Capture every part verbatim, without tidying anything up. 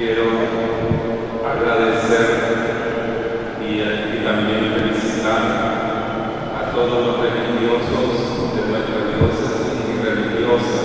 quiero agradecer y, y también felicitar a todos los religiosos de nuestra diócesis y religiosas.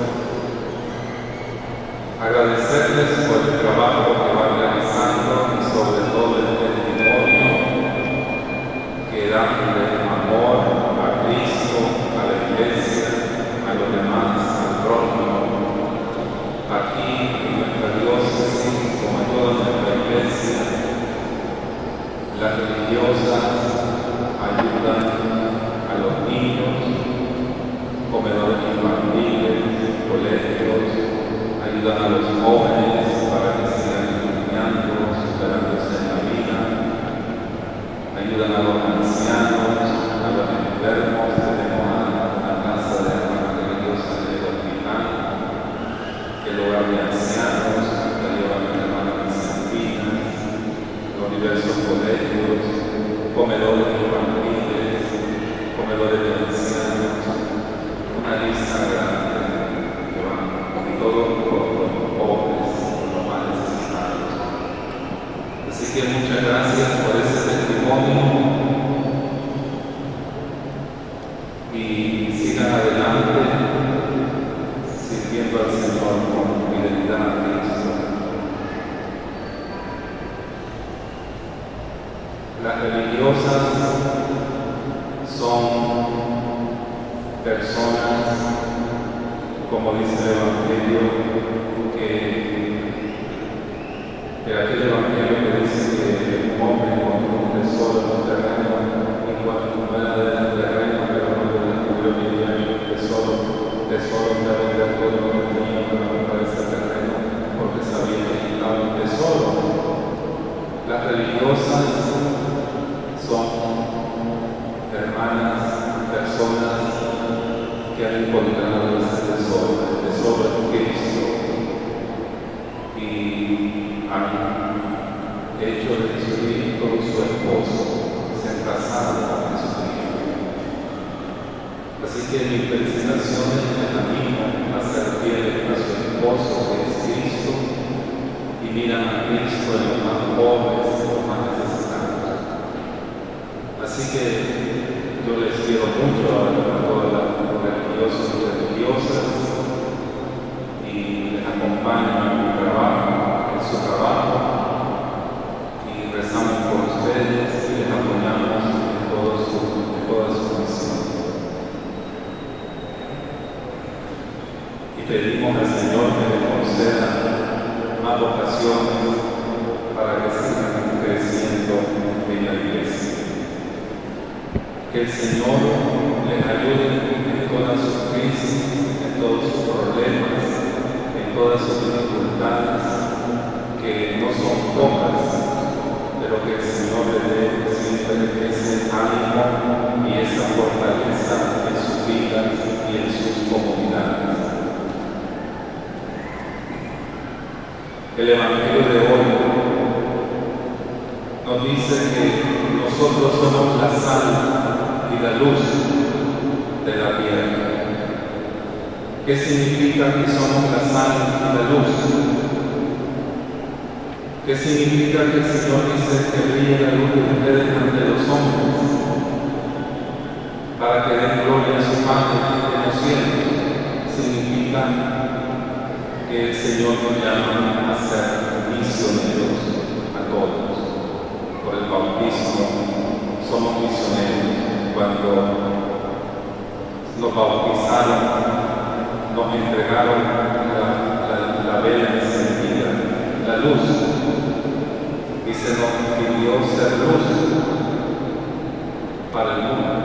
Agradecerles por el trabajo que van realizando y sobre todo el testimonio que dan de amor a Cristo, a la Iglesia, a los demás, al prójimo. Aquí en nuestra diócesis, como en toda nuestra Iglesia, las religiosas ayudan a los niños, comedores infantiles, colegios, ayudan a los jóvenes para que sigan estudiando, superándose en la vida, ayudan a los ancianos, a los enfermos. Tenemos una casa de hermanas religiosas en el hospital, el hogar de ancianos, que llevan a hermanas bizantinas, los diversos colegios, comedores infantiles, comedores de ancianos, una lista grande que van, y todos los pobres, los más necesitados. Así que muchas gracias por ese testimonio y sigan adelante sirviendo al Señor con fidelidad a Cristo. Las religiosas son personas, como dice el Evangelio, que, que aquel Evangelio que dice que un hombre encontró un tesoro en un terreno y cuando no era del terreno, pero cuando descubrió que había un tesoro, tesoro de vender todo lo que tenía para comprar ese terreno, porque sabía que estaba un tesoro. Las religiosas son hermanas, personas que han encontrado ese tesoro, el tesoro de Cristo, y han hecho de Jesucristo su esposo, se han casado con Jesucristo. Así que mis felicitaciones les animo a ser fieles a su esposo, que es Cristo, y miran a Cristo en los más pobres, en los más necesitados. Así que yo les quiero mucho a todos los religiosos y religiosas y les acompaño en mi trabajo, en su trabajo, y rezamos por ustedes y les apoyamos en, todo su, en toda su misión. Y pedimos al Señor que le conceda más vocaciones para que sigan creciendo en la Iglesia. Que el Señor les ayude en todas sus crisis, en todos sus problemas, en todas sus dificultades, que no son pocas, pero que el Señor les dé siempre ese ánimo y esa fortaleza en sus vidas y en sus comunidades. El Evangelio de hoy nos dice que nosotros somos la sal y la luz de la tierra. ¿Qué significa que somos la sal y la luz? ¿Qué significa que el Señor dice que brille la luz de ustedes ante los hombres para que den gloria a su Padre en los cielos? Significa que el Señor nos llama a ser misioneros a todos. Por el bautismo somos misioneros. Cuando nos bautizaron, nos entregaron la, la, la vela encendida, la luz, y se nos pidió ser luz para el mundo.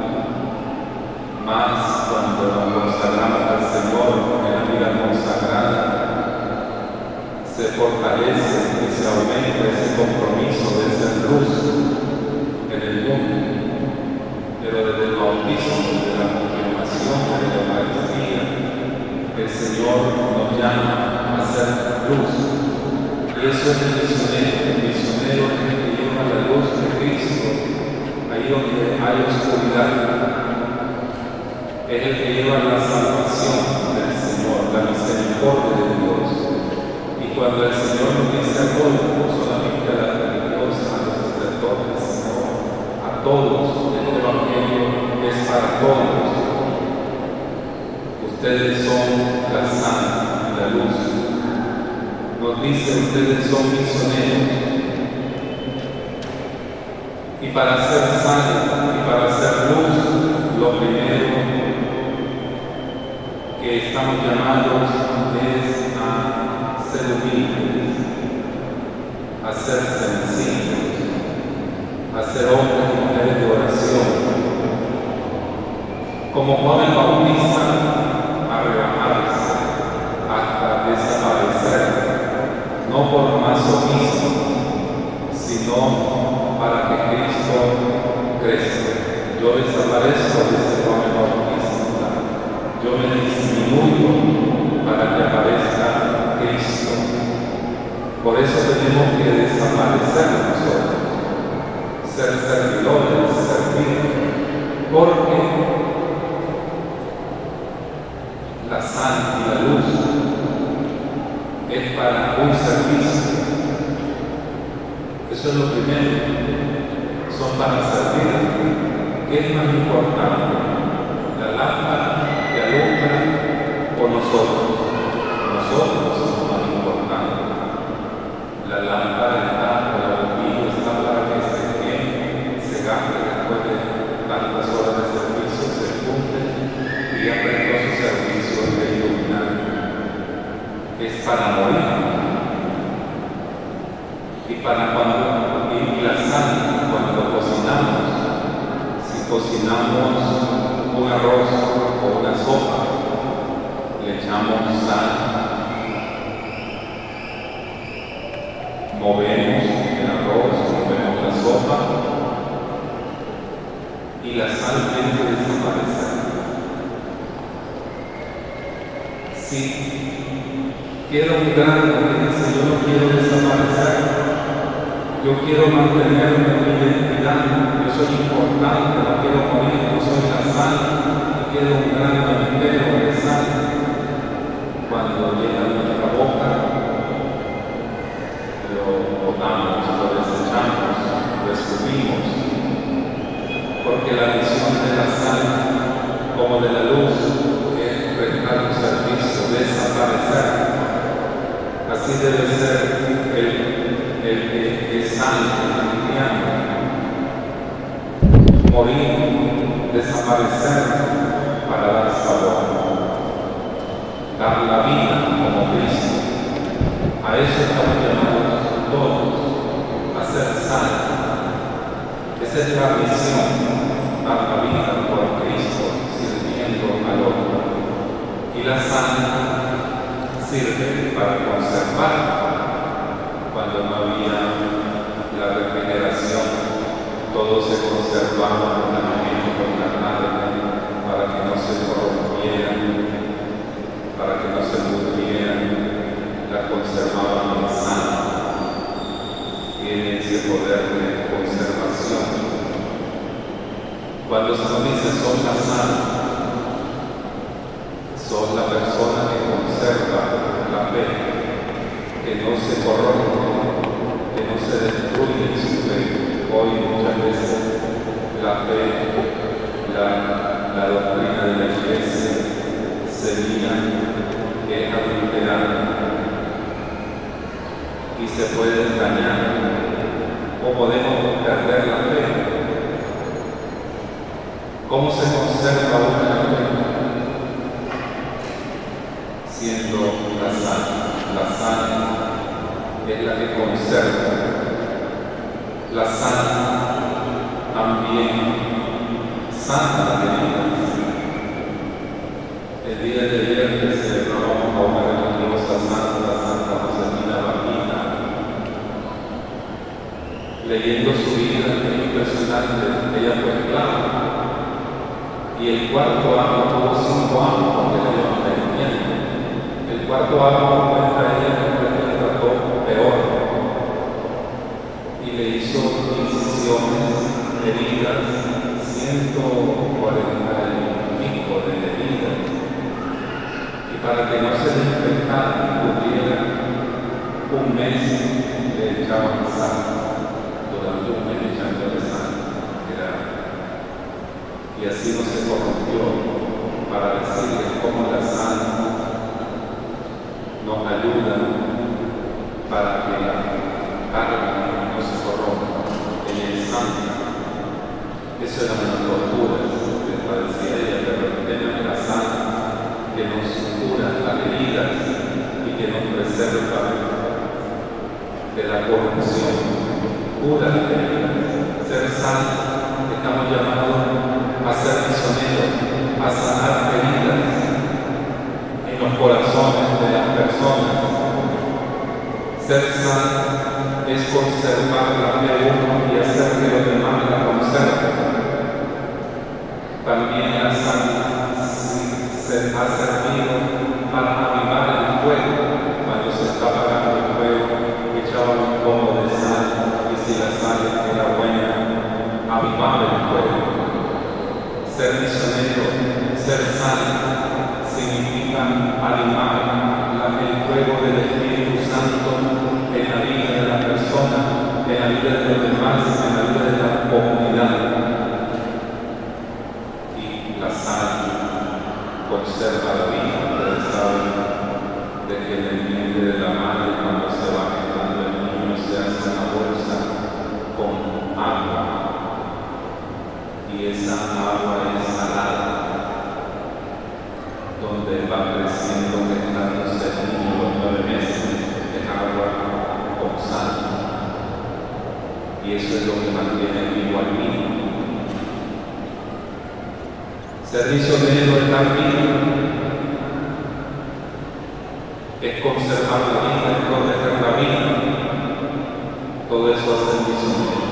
Más cuando nos consagramos al Señor en la vida consagrada, se fortalece y se aumenta ese compromiso de ser luz en el mundo. Pero desde el bautismo, desde la confirmación, desde la Eucaristía, el Señor nos llama a ser luz. Y eso es el misionero. El misionero es el que lleva la luz de Cristo ahí donde hay oscuridad. Es el que lleva la salvación del Señor, la misericordia de Dios. Y cuando el Señor nos dice todos, este Evangelio es para todos. Ustedes son la sal y la luz. Nos dice, ustedes son misioneros. Y para ser sal y para ser luz, lo primero que estamos llamados es a ser humildes, a ser sencillos, a ser hombres y mujeres de oración. Como Juan el Bautista, a rebajarse hasta desaparecer, no por masoquismo, sino para que Cristo crezca. Yo desaparezco, dice Juan el Bautista, yo me disminuyo para que aparezca Cristo. Por eso tenemos que desaparecer nosotros, ser servidores, servir, porque la sal y la luz es para un servicio. Eso es lo primero, son para servir. ¿Qué es más importante? ¿La lámpara que alumbra o nosotros? Nosotros somos más importantes. La lámpara está, la bombilla está para que se queme, se gaste después de tantas horas de servicio, se funde y aprendió su servicio de iluminar. Es para morir. Y para cuando, y la sal, cuando cocinamos, si cocinamos un arroz o una sopa, le echamos sal, movemos el arroz, movemos la sopa y la sal tiene que desaparecer. Si queda un grano que dice yo no quiero desaparecer, yo quiero mantenerme en mi identidad, yo soy importante, no quiero morir, yo soy la sal, y queda un grano entero de sal. Cuando llega a nuestra boca, lo botamos, lo desechamos, lo escupimos, porque la misión de la sal, como de la luz, es prestar un servicio, desaparecer. Así debe ser el el que es santo, cristiano, morir, desaparecer para dar sabor, dar la vida como Cristo. A eso estamos llamados todos, a ser santos. Esa es la misión, dar la vida por Cristo, sirviendo al otro. Y la sal sirve para conservar. Cuando no había la refrigeración, todo se conservaba con alimentos carnales para que no se corrompieran, para que no se pudrieran, la conservaban en sal. Tiene ese poder de conservación. Cuando se nos dice son la sal, son la persona que conserva la fe, que no se corrompe, que no se destruye en su fe. Hoy muchas veces la fe, la, la doctrina de la Iglesia se mira que es adulterada y se puede dañar o podemos perder la fe. ¿Cómo se conserva una fe? Siendo la sal. La sal es la que conserva. La sal también sana las heridas. El día de ayer que celebramos a una religiosa santa, Santa Josefina Barbina, leyendo su vida, es impresionante. Ella fue esclava y el cuarto año tuvo cinco años porque le dio mantenimiento. El cuarto año cuenta ella que le trató peor y le hizo incisiones, heridas, ciento cuarenta y pico de heridas. Y para que no se le infectara y pudiera, un mes le echaban sal, durante un mes echándole sal, era y así no se corrompió para decirles cómo la sal nos ayuda para que la carne no se corrompa en el santo. Eso era una tortura que padecía ella, pero el tema de la sal que nos cura las heridas y que nos preserva de la corrupción, cura las heridas. Ser sal, estamos llamados a ser misioneros, a sanar heridas en los corazones de las personas. Ser sal es conservar la fe de uno y hacer que los demás la conserven. También la sal se ha servido para avivar el fuego. Cuando se está apagando el fuego, echaban un poco de sal y si la sal era buena, avivaba el fuego. Ser misionero, ser sal, significa animar el fuego del Espíritu Santo en la vida de la persona, en la vida de los demás, en la vida de la comunidad. Y la sal conserva la vida. Ustedes saben de que en el vientre de la madre, cuando se va quedando el niño, se hace una bolsa con agua. Y esa agua es salada, donde va creciendo, gestándose el niño los nueve meses, es agua con sal. Y eso es lo que mantiene vivo al niño. Ser misionero es dar vida, es conservar la vida, es proteger la vida. Todo eso hace el misionero.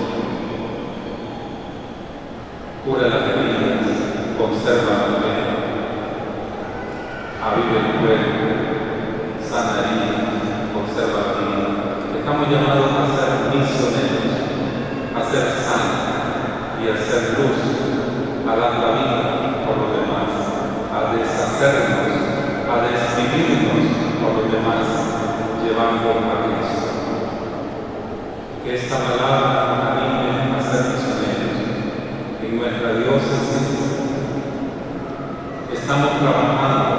Cura las heridas, conserva la fe, aviva el cuerpo, sana heridas, conserva la vida. Estamos llamados a ser misioneros, a ser sal y a ser luz, a dar la vida por los demás, a deshacernos, a desvivirnos por los demás, llevando a Cristo. Que esta palabra nos anime a ser misioneros. En nuestra diócesis estamos trabajando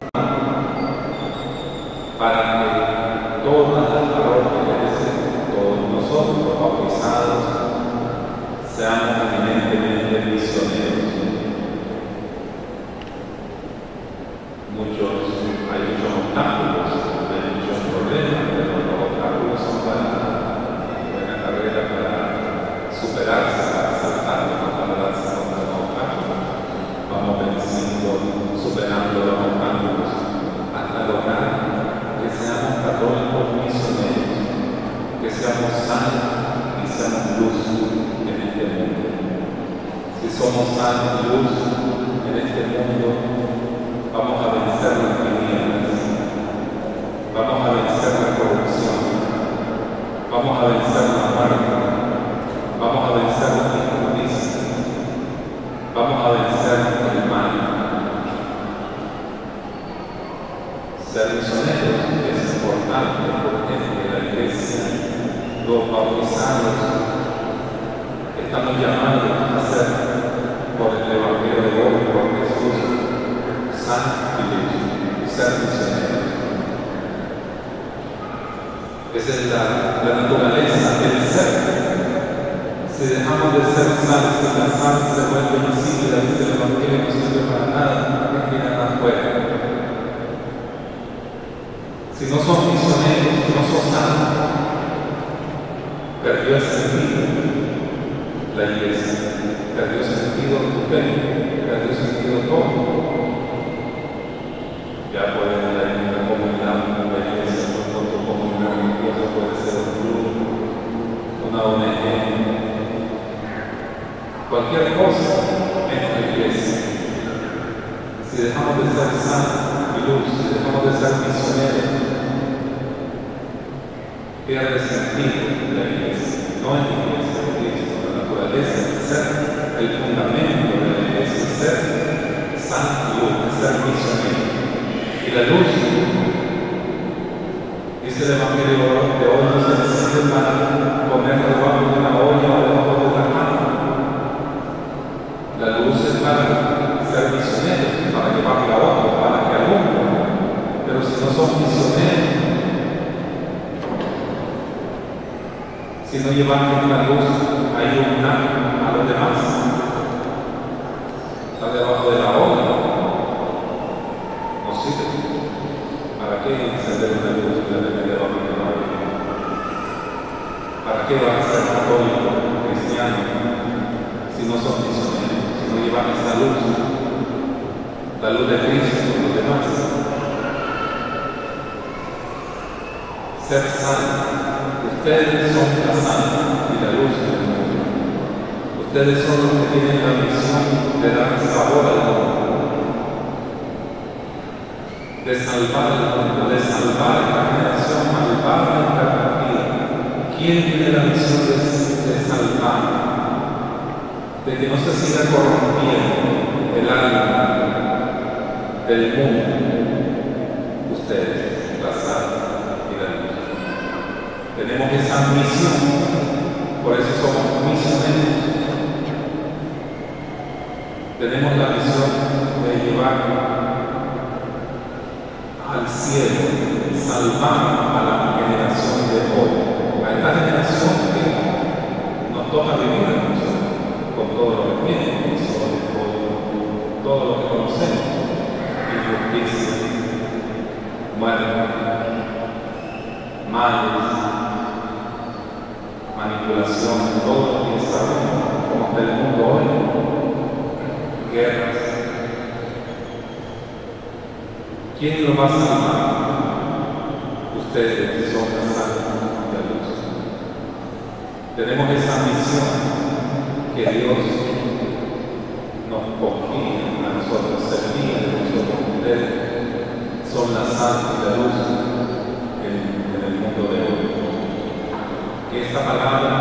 para que todas las parroquias, todos nosotros bautizados, seamos eminentemente misioneros. Muchos, hay muchos obstáculos, hay muchos problemas, pero los obstáculos son para una carrera para superarse, para saltar, para darse contra los obstáculos. Vamos venciendo, superando los obstáculos, hasta lograr que seamos católicos misioneros, que seamos sal y seamos luz en este mundo. Si somos sal y luz en este mundo, vamos a vencer las tinieblas, vamos a vencer la corrupción, vamos a vencer la muerte, vamos a vencer la injusticia, vamos a vencer el mal. Ser misioneros es importante porque en la iglesia los bautizados estamos llamados a ser por el Evangelio de hoy, por Jesús, sal y luz, ser misioneros. Esa es la, la naturaleza, el ser. Si dejamos de ser sal, si la sal se vuelve visible, dice el Evangelio no sirve para nada, es que nada fuera. Si no son misioneros, si no son sal, perdió el sentido la iglesia, perdió sentido tu fe, perdió sentido todo. Ya puede haber una comunidad, una iglesia, otra comunidad religiosa, puede ser un club, una O N G, cualquier cosa en la iglesia. Si dejamos de ser sal y luz, si dejamos de ser misioneros, pierde sentido la iglesia, no es la iglesia de Cristo, la naturaleza es ser el fundamento de la iglesia, ser sal y luz, ser misionero. Y la luz, dice el Evangelio de hoy, no se necesita para poner debajo de una olla o debajo de una cama. La luz es para si no llevamos la luz a iluminar a los demás? Está debajo de la obra, no sirve. ¿Para qué encender una luz y la tener debajo de la obra? ¿Para qué vas a ser católico, cristiano, si no son misioneros, si no llevan esa luz, la luz de Cristo con los demás? Ser santo. Ustedes son la sal y la luz del mundo. Ustedes son los que tienen la misión de dar sabor al mundo, de salvar el mundo, de salvar la generación malvada y perdida. ¿Quién tiene la misión de, de salvar? De que no se siga corrompiendo el alma del mundo. Ustedes, la sal y la luz. Tenemos esa misión, por eso somos misioneros. Tenemos la misión de llevar al cielo, salvar a la generación de hoy, a esta generación que nos toca vivir a nosotros, con todo lo que tiene, con todo lo que conocemos, injusticia, muerte, males, manipulación, todo lo que sabemos, como está el mundo hoy, guerras. ¿Quién lo va a salvar? Ustedes son la sal y la luz. Tenemos esa misión que Dios nos confía a nosotros, servir a nosotros. Ustedes son la sal y la luz en, en el mundo de hoy. Que esta palabra